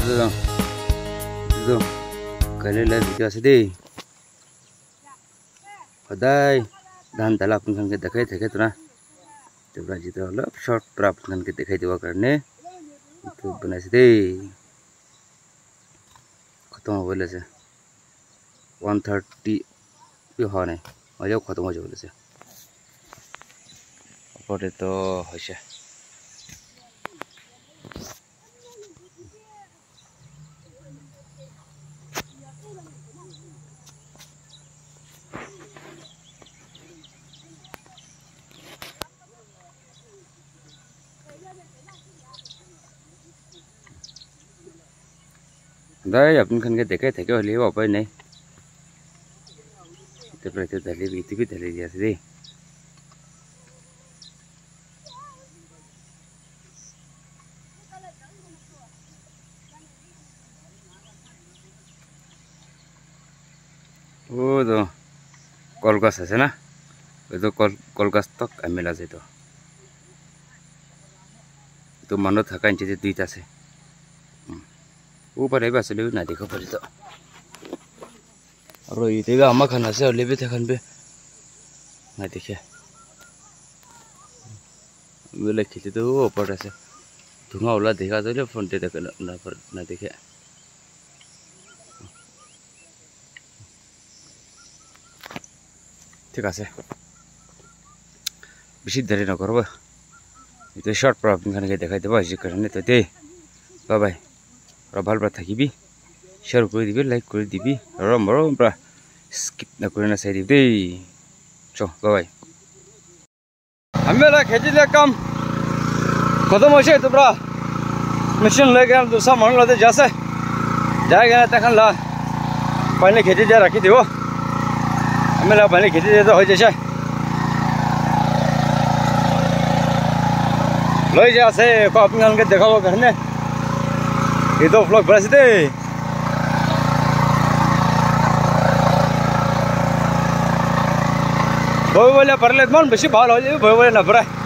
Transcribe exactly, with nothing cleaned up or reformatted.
Itu itu kalian lihat video sedih. Padahal dan dalam pun kita dekai dekai tu na. Itu berarti itu lah short prap kan kita dekai dua karena itu benar sedih. Khatam boleh se one thirty भी हो नहीं मजा खत्म हो जाए से ऊपर तो होशे đấy अपन खन के देखे थे के होली वापस नहीं तो प्रति दली भी इतनी भी दली दिया सी वो तो कलगस है ना वो तो कल कलगस तक मिला से तो तो मानो थका इंचे से दुईटा से ऊपर है बस ले ना देखो पड़े तो और ये देखा अम्मा खाना से और ले भी थे खान पे ना देखे वो ले खींचे तो वो ऊपर ऐसे धुआं उला देखा तो ले फोन पे तक ना पर ना देखे ठीक है से बेसी देरी ना करो ये तो शॉर्ट प्रॉब्लम खाने के देखा देवा जी करने तो दे बाय बाय और भाल बात थकी भी शेयर कर दिबी लाइक कर दिबी और मरो प्रा स्किप ना करना सही दे चो बाय बाय हमें खेती ले काम खत्म हो जाए तो प्रा मशीन लेके हम दूसरा मान लाते जैसे जाएगा ना तखन ला पहले खेती जा रखी थी वो हमें ला पहले खेती तो हो जैसे लो जैसे को अपने के देखा वो करने ये तो फ्लॉग बस दे बोले बोले परले मन बेसी भाल हो जाए बोले बोले ना पड़ा